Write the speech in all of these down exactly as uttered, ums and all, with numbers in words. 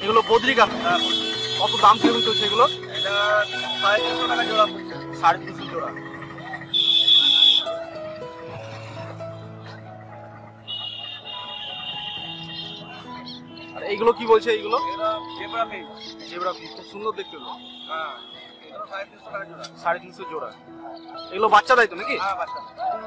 এগুলো বদ্রিকা, কত দাম কিরকম চলছে এগুলো? এটা সাড়ে তিনশো টাকা জোড়া পড়ছে। সাড়ে তিনশো জোড়া। আর এইগুলো কি বলছে? এইগুলো জেব্রা পিস। জেব্রা পিস খুব সুন্দর দেখতে হলো। হ্যাঁ, এগুলো সাড়ে তিনশো টাকা জোড়া। সাড়ে তিনশো জোড়া। এগুলো বাচ্চা দেয় তো নাকি? হ্যাঁ, বাচ্চা।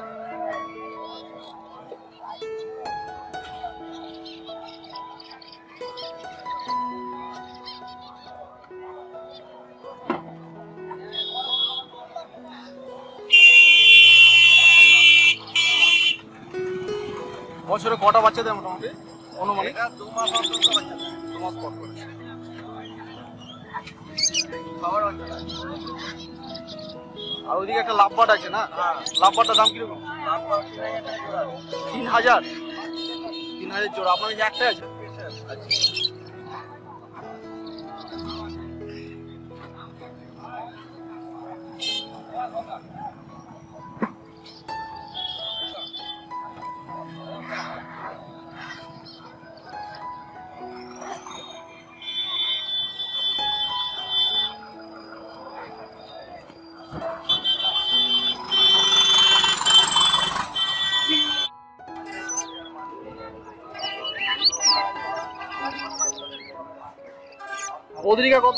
বছরে কটা বাচ্চা দেয় মোটামুটি অনুমানিক? দু মাস অন্তর বাচ্চা দেয়। দু মাস পর করে খাবার বাচ্চা দেয়। আর ওইদিকে একটা লাভবাট আছে না? লাভবাটটার দাম কিরকম? তিন হাজার তিন হাজার জোড়া। আপনার কাছে একটাই আছে? বদ্রিকা কত?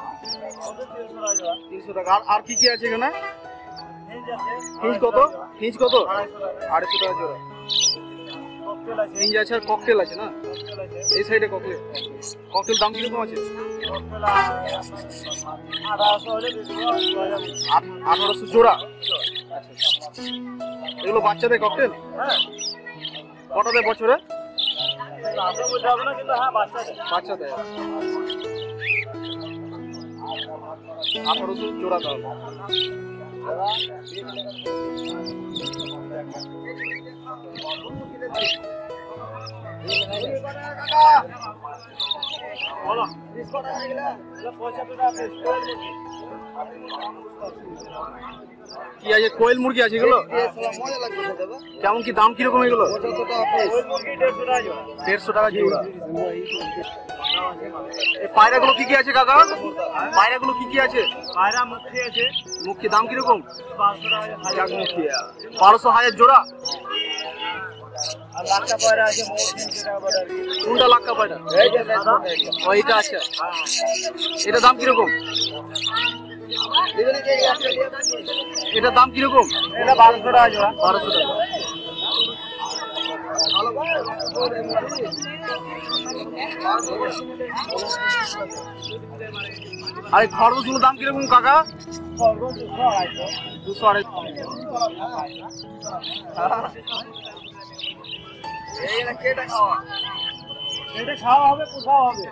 তিনশো টাকা। আর আর কি কি আছে এখানে? হিঞ্জ কত? হিঞ্জ কত? আড়াইশো টাকা জোড়া। হিঞ্জ আছে আর ককটেল আছে না? এই সাইডে ককটেল। ককটেল দাম কিরকম আছে? আঠারোশো জোড়া। এগুলো বাচ্চা দেয় ককটেল? কটা দেয় বছরে? বাচ্চা দেয়। আঠারোশো জোড়া দাম। কি আছে? কোয়েল মুরগি আছে এগুলো? কেমন কি দাম কিরকম এগুলো? দেড়শো টাকা জোড়া। পায়রাগুলো কি কি আছে কাকা? পায়রাগুলো কি কি আছে? পায়রা মুখী আছে। মুখী দাম কিরকম? মুখী বারোশো হাজার জোড়া। আর লাক্কা পায়রা আছে। কোনটা লাক্কা পায়রা? ওইটা আছে। এটা দাম কিরকম? এটা দাম কিরকম? এটা বারোশো টাকা জোড়া। বারোশো টাকা। আর এই খরগোশগুলোর দাম কিরকম কাকা? দুশো আড়াইশো। এটা খাওয়া হবে, পোষাও হবে।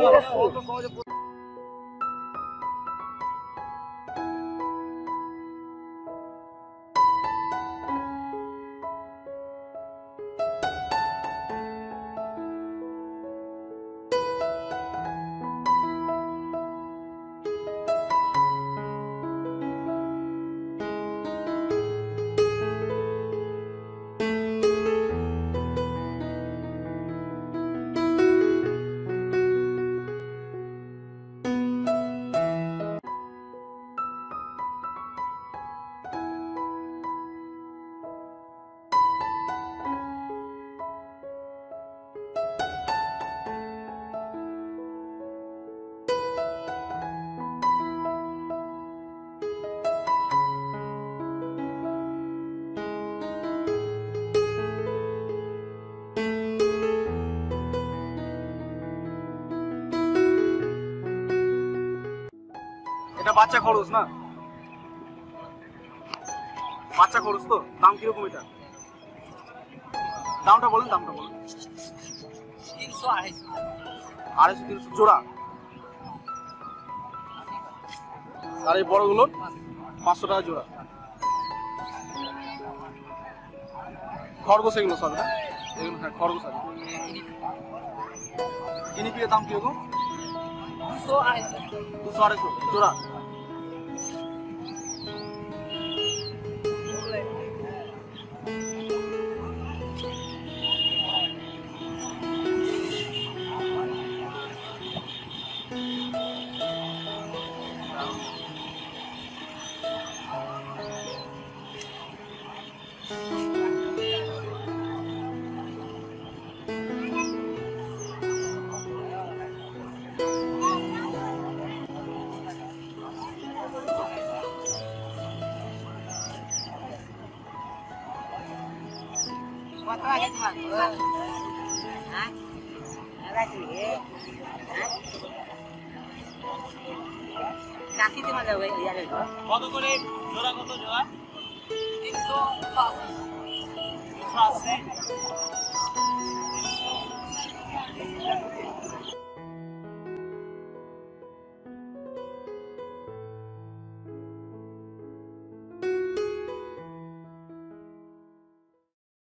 এটা বাচ্চা খরচ না? বাচ্চা খরচ তো। দাম কিরকম এটা? দামটা বলেন, দামটা বলেন। তিনশো আড়াইশো। আড়াইশো তিনশো জোড়া। আর এই বড়গুলো পাঁচশো টাকা জোড়া। খরগোশ এগুলো সব না? এগুলো হ্যাঁ খরগোশ আছে। গিনিপিগের দাম কিরকম? দুশো আড়াইশো। দুশো আড়াইশো জোড়া। কত করে জোড়া? কত জোড়া? তিনশো আশি।